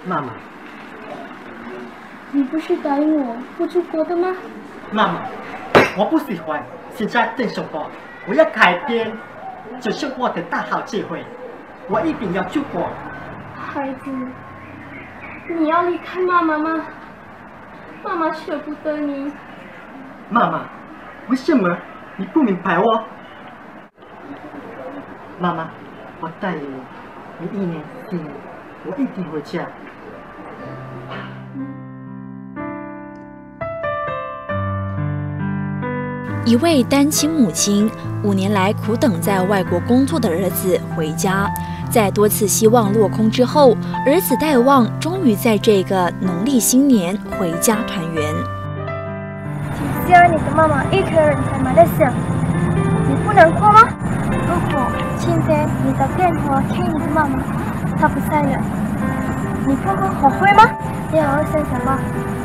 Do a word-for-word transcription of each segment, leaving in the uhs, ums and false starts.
妈妈， 你不是答应我不出国的吗？ 妈妈，我不喜欢现在这生活，我要改变这生活的大好机会，我一定要出国。 孩子，你要离开妈妈吗？妈妈舍不得你。 妈妈，为什么你不明白我？妈妈，我答应你，你一年一年，我一定回家。 一位单亲母亲五年来苦等在外国工作的儿子回家，在多次希望落空之后，儿子戴望终于在这个农历新年回家团圆。 只有你的妈妈一个人在马来西亚，你不难过吗？如果今天你打电话给你的妈妈，她不在了，你不会后悔吗？你好好想想吧。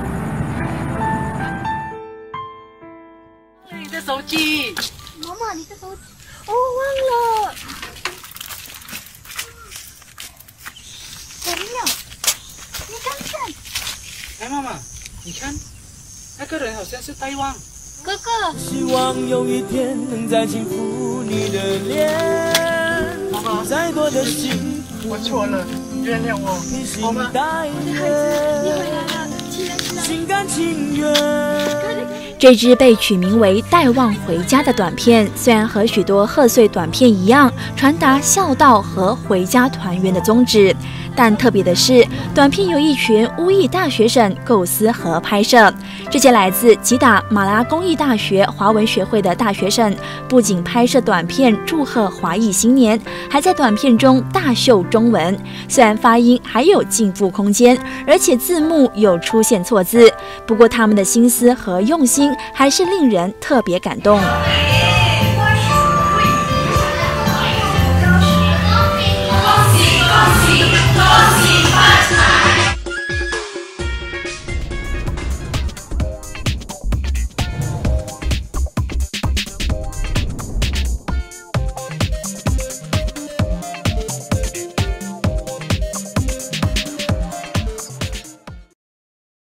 你的手机， 妈妈，你的手机，哦，忘了。小鸟，你看看。 哎，妈妈，你看，那个人好像是戴望。 哥哥。 希望有一天能再轻抚你的脸。 妈妈， 再多的幸福， 我错了，原谅我，好吗？ 我的孩子，你回来了，起来起来。 心甘情愿。 这支被取名为《戴望回家》的短片，虽然和许多贺岁短片一样，传达孝道和回家团圆的宗旨，但特别的是，短片由一群乌裔大学生构思和拍摄。这些来自吉打马拉公益大学华文学会的大学生，不仅拍摄短片祝贺华裔新年，还在短片中大秀中文。虽然发音还有进步空间，而且字幕有出现错字，不过他们的心思和用心还是令人特别感动。